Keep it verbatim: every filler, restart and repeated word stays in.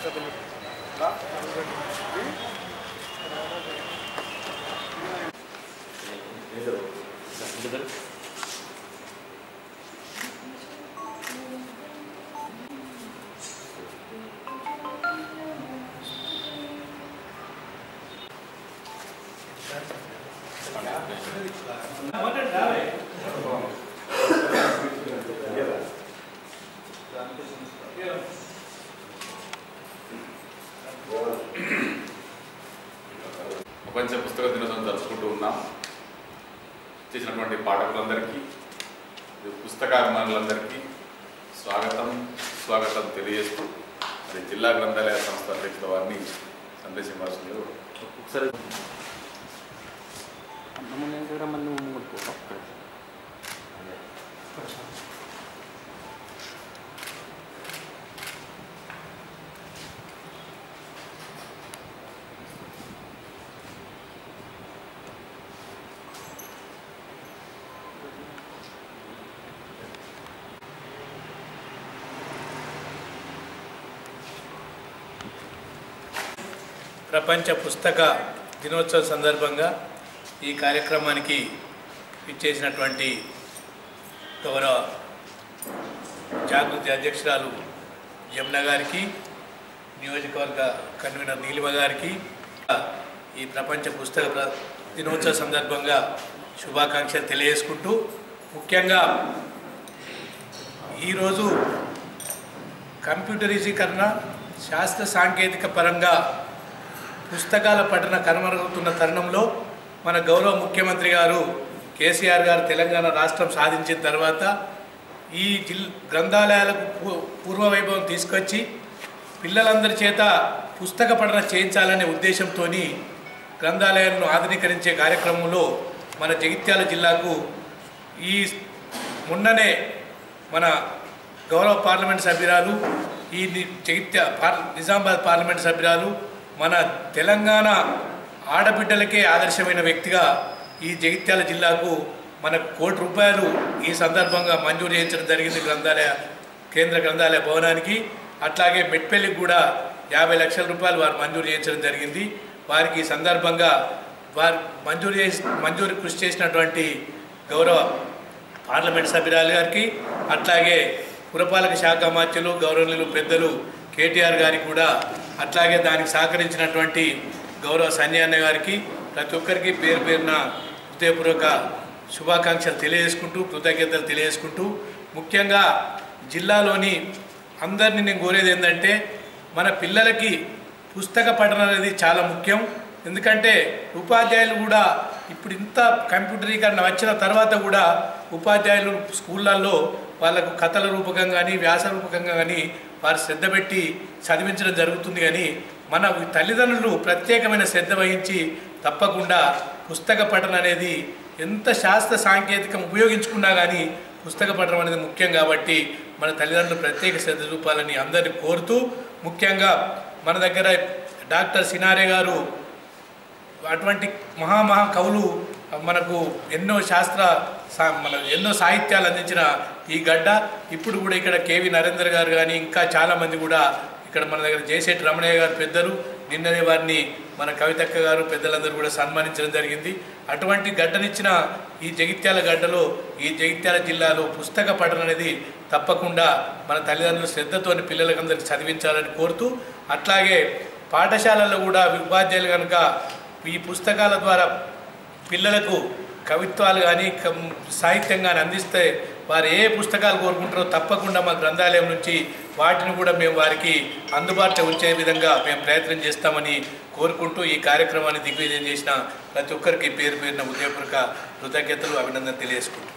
ప్రపంచ పుస్తక దినోత్సవం జరుపుకుంటూ ఉన్నాం. చేసినటువంటి పాఠకులందరికీ, పుస్తకాభిమానులందరికీ స్వాగతం స్వాగతం తెలియజేస్తూ మరి జిల్లా గ్రంథాలయ సంస్థ అధ్యక్షుల వారిని సందేశించాల్సింది. ఒకసారి ప్రపంచ పుస్తక దినోత్సవం సందర్భంగా ఈ కార్యక్రమానికి ఇచ్చేసినటువంటి గౌరవ జాగృతి అధ్యక్షురాలు జమున గారికి, నియోజకవర్గ కన్వీనర్ నీలిమ గారికి ఈ ప్రపంచ పుస్తక దినోత్సవ సందర్భంగా శుభాకాంక్షలు తెలియజేసుకుంటూ, ముఖ్యంగా ఈరోజు కంప్యూటరీకరణ, శాస్త్ర సాంకేతిక పరంగా పుస్తకాల పఠన కనుమరుగుతున్న తరుణంలో మన గౌరవ ముఖ్యమంత్రి గారు కేసీఆర్ గారు తెలంగాణ రాష్ట్రం సాధించిన తర్వాత ఈ జిల్ గ్రంథాలయాలకు పూర్వ వైభవం తీసుకొచ్చి పిల్లలందరి చేత పుస్తక పఠన చేయించాలనే ఉద్దేశంతో గ్రంథాలయాలను ఆధునీకరించే కార్యక్రమంలో మన జగిత్యాల జిల్లాకు ఈ మొన్ననే మన గౌరవ పార్లమెంట్ సభ్యురాలు, ఈ జగిత్యాల పార్ నిజామాబాద్ పార్లమెంట్ సభ్యురాలు, మన తెలంగాణ ఆడబిడ్డలకే ఆదర్శమైన వ్యక్తిగా ఈ జగిత్యాల జిల్లాకు మనకు కోటి రూపాయలు ఈ సందర్భంగా మంజూరు చేయించడం జరిగింది గ్రంథాలయ కేంద్ర గ్రంథాలయ భవనానికి. అట్లాగే మెట్పల్లికి కూడా యాభై లక్షల రూపాయలు వారు మంజూరు చేయించడం జరిగింది. వారికి ఈ సందర్భంగా వారు మంజూరు చేసి మంజూరు కృషి చేసినటువంటి గౌరవ పార్లమెంట్ సభ్యురాలు గారికి, అట్లాగే పురపాలక శాఖ మంత్రులు గౌరవనీయులు పెద్దలు కేటీఆర్ గారికి కూడా, అట్లాగే దానికి సహకరించినటువంటి గౌరవ సన్యాన్న గారికి, ప్రతి ఒక్కరికి పేరు పేరున హృదయపూర్వక శుభాకాంక్షలు తెలియజేసుకుంటూ, కృతజ్ఞతలు తెలియజేసుకుంటూ, ముఖ్యంగా జిల్లాలోని అందరినీ నేను కోరేది ఏంటంటే మన పిల్లలకి పుస్తక పఠనం అనేది చాలా ముఖ్యం. ఎందుకంటే ఉపాధ్యాయులు కూడా ఇప్పుడు ఇంత కంప్యూటరీకరణ వచ్చిన తర్వాత కూడా ఉపాధ్యాయులు స్కూళ్ళల్లో వాళ్ళకు కథల రూపకంగా కానీ వ్యాస రూపకంగా కానీ వారు శ్రద్ధ పెట్టి చదివించడం జరుగుతుంది. కానీ మన తల్లిదండ్రులు ప్రత్యేకమైన శ్రద్ధ వహించి తప్పకుండా పుస్తక పఠనం అనేది ఎంత శాస్త్ర సాంకేతికం ఉపయోగించుకున్నా కానీ పుస్తక పఠనం అనేది ముఖ్యం. కాబట్టి మన తల్లిదండ్రులు ప్రత్యేక శ్రద్ధ చూపాలని అందరినీ కోరుతూ, ముఖ్యంగా మన దగ్గర డాక్టర్ సినారే గారు అటువంటి మహామహా కవులు మనకు ఎన్నో శాస్త్ర మన ఎన్నో సాహిత్యాలు అందించిన ఈ గడ్డ ఇప్పుడు కూడా ఇక్కడ కేవి నరేందర్ గారు కానీ ఇంకా చాలామంది కూడా ఇక్కడ మన దగ్గర జయశెట్టి రమణయ్య గారు పెద్దలు, నిన్ననే వారిని మన కవితక్క గారు పెద్దలందరూ కూడా సన్మానించడం జరిగింది. అటువంటి గడ్డనిచ్చిన ఈ జగిత్యాల గడ్డలో, ఈ జగిత్యాల జిల్లాలో పుస్తక పఠనం అనేది తప్పకుండా మన తల్లిదండ్రుల శ్రద్ధతోని పిల్లలకందరికీ చదివించాలని కోరుతూ, అట్లాగే పాఠశాలల్లో కూడా ఉపాధ్యాయులు కనుక ఈ పుస్తకాల ద్వారా పిల్లలకు కవిత్వాలు కానీ సాహిత్యం కానీ అందిస్తే వారు ఏ పుస్తకాలు కోరుకుంటారో తప్పకుండా మా గ్రంథాలయం నుంచి వాటిని కూడా మేము వారికి అందుబాటులో ఉంచే విధంగా మేము ప్రయత్నం చేస్తామని కోరుకుంటూ ఈ కార్యక్రమాన్ని దిగ్విజయం చేసిన ప్రతి ఒక్కరికి పేరు పేరున ఉదయపూర్వక కృతజ్ఞతలు, అభినందన తెలియజేసుకుంటాం.